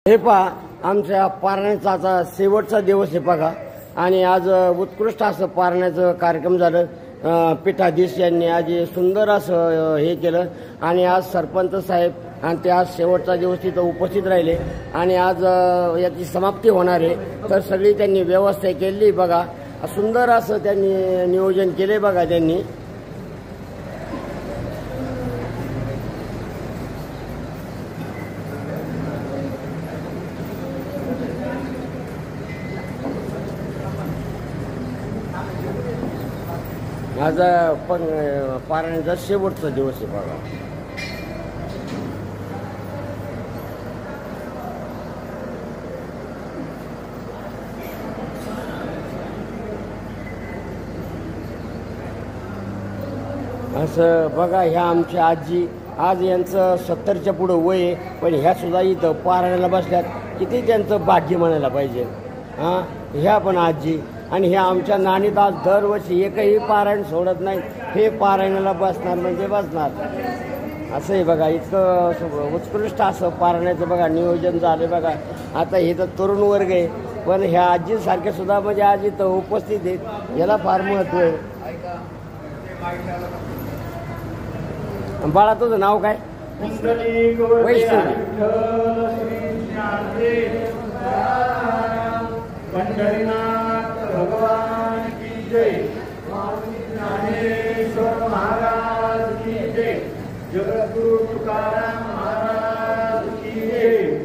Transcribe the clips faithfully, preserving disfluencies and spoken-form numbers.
हे पहा आमच्या पारण्याचा आता शेवटचा दिवस आहे बघा आणि आज उत्कृष्ट असं पारण्याचं कार्यक्रम झालं। पीठाधीश यांनी आज सुंदर असं हे केलं आणि आज सरपंच साहेब आणि ते आज शेवटचा दिवस तिथं उपस्थित राहिले आणि आज याची समाप्ती होणार आहे तर सगळी त्यांनी व्यवस्था केली बघा। सुंदर असं त्यांनी नियोजन केले बघा त्यांनी। आज पण पारण्याचा शेवटचा दिवस आहे बघा। असं बघा ह्या आमच्या आजी आज यांचं सत्तरच्या पुढं वय आहे पण ह्या सुद्धा इथं पारायणाला बसल्यात। किती त्यांचं भाग्य म्हणायला पाहिजे। हां ह्या पण आजी आणि ह्या आमच्या नानीत आज दरवर्षी एकही पारायण सोडत नाही। हे पारायणाला बसणार म्हणजे बसणार असं आहे बघा। इतकं उत्कृष्ट असं पारायणाचं बघा नियोजन झालं बघा। आता हे तर तरुण वर्ग आहे पण ह्या आजीसारख्या सुद्धा म्हणजे आज इथं उपस्थित आहेत याला फार महत्त्व आहे। बाळा तुझं नाव काय? वैष्णवी। पंढरीनाथ भगवान की जय, ज्ञानेश्वर महाराज की जय, जगद्गुरु तुकाराम महाराज की जय।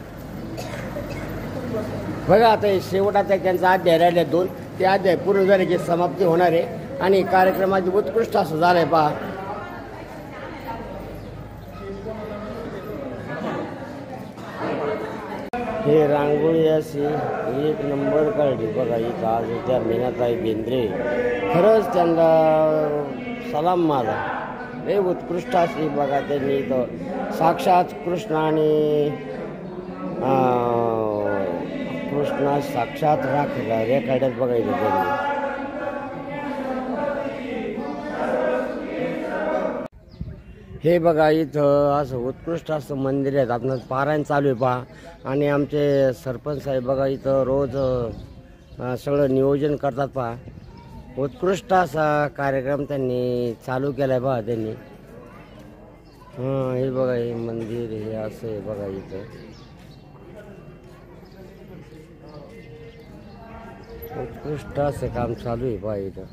बघा आता शेवटाचा त्यांचा अध्याय राहिले दोन ते अध्याय पूर्ण झाले की समाप्ती होणार आहे आणि कार्यक्रमाची उत्कृष्ट असं झालंय पहा। हे रांगोळी अशी एक नंबर काढली बघा इथं आज त्या मीनाताई बेंद्रे खरंच त्यांना सलाम माझा। हे उत्कृष्ट अशी बघा त्यांनी इथं साक्षात कृष्ण आणि कृष्णा साक्षात राखला रेखाड्यात बघायचं त्यांनी। हे बघा इथं असं उत्कृष्ट असं मंदिर आहे। आपण पारायण चालू आहे पहा आणि आमचे सरपंच साहेब बघा इथं रोज सगळं नियोजन करतात पहा। उत्कृष्ट असा कार्यक्रम त्यांनी चालू केला आहे पहा त्यांनी। हां हे बघा हे मंदिर हे असं आहे बघा इथं उत्कृष्ट असं काम चालू आहे पहा इथं।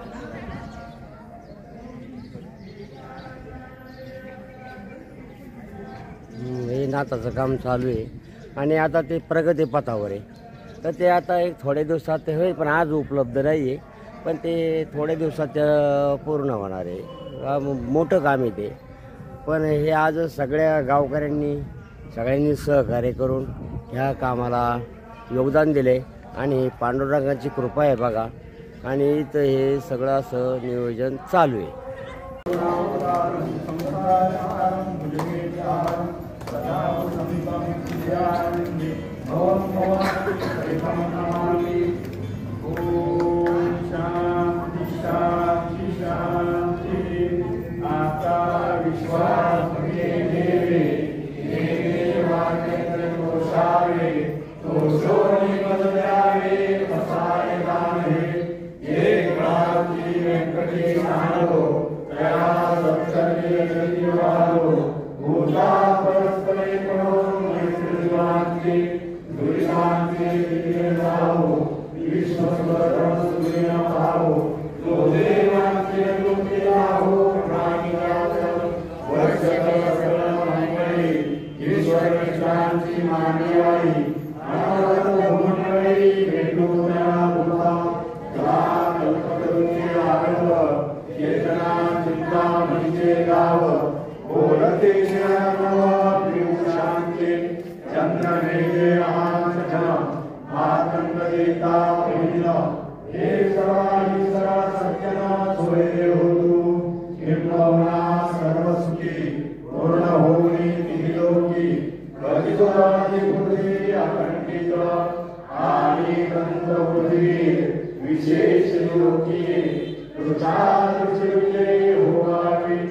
हे नाताचं काम चालू आहे आणि आता ते प्रगती पथावर आहे तर ते आता एक थोड्या दिवसात ते होईल पण आज उपलब्ध नाही आहे पण ते थोड्या दिवसात पूर्ण होणार आहे। मोठं काम आहे ते पण हे आज सगळ्या गावकऱ्यांनी सगळ्यांनी सहकार्य करून ह्या कामाला योगदान दिले आणि पांडुरंगाची कृपा आहे बघा आणि इथं हे सगळं असं नियोजन चालू आहे। विशेष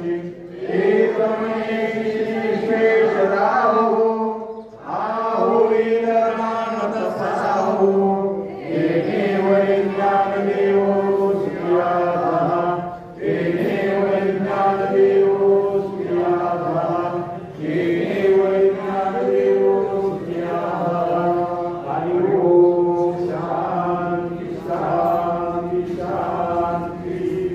एक वेदमानत साहू येणे वैज्ञान देवो सुखियाधा येणे वैज्ञान देवो सुखियाधा येणे वैज्ञान देवो सुखियाधा हरि ओम शांती शांती शांती.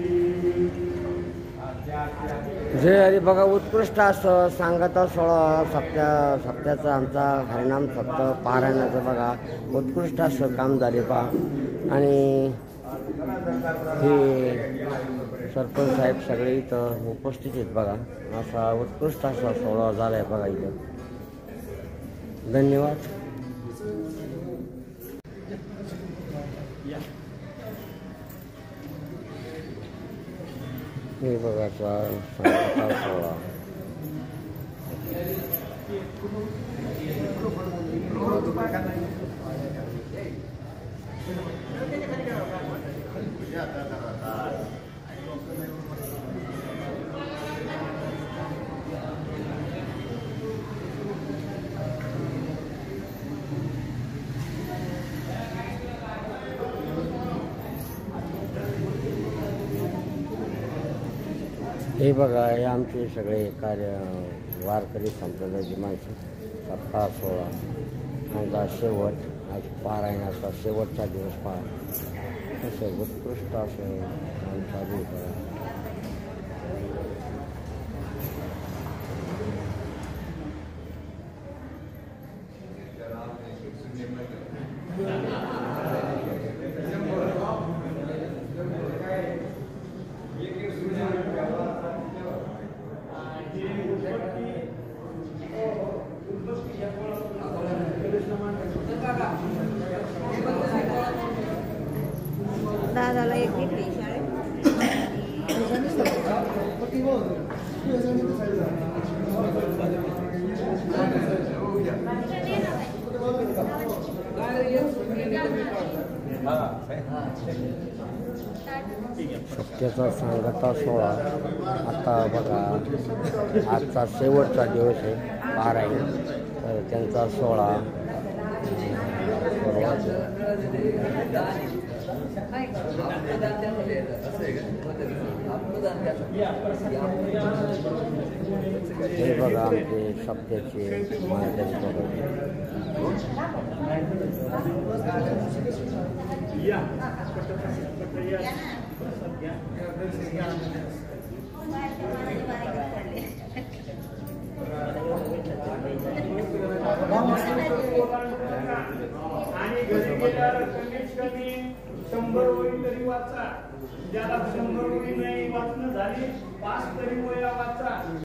जय हरी. बघा उत्कृष्ट असं सांगता सोळा सप्त्या सप्त्याचा आमचा हरिनाम सप्त पारायणाचं बघा उत्कृष्ट असं काम झाले पहा. आणि हे सरपंच साहेब सगळे इथं उपस्थित आहेत बघा. असा उत्कृष्ट असा सोहळा झाला आहे बघा इथं. धन्यवाद. हे बघा सांगता सोहळा. हे बघा हे आमचे सगळे कार्य वारकरी संप्रदायाची माणसं. सप्ताह सोहळा आमचा शेवट आज पारायणाचा शेवटचा दिवस पहा. असं उत्कृष्ट असं काम चालू करा. दादाला एक घेतली शाळेत. सत्याचा सांगता सोहळा आता बघा आजचा शेवटचा दिवस आहे पारायण. तर त्यांचा सोहळा हे बघा आमचे सप्त्याचे महाराज आणि घरी गेल्यावर कमीत कमी शंभर ओळी तरी वाचा. ज्याला शंभर ओळी नाही वाचणं झाली पाच तरी वया वाचा.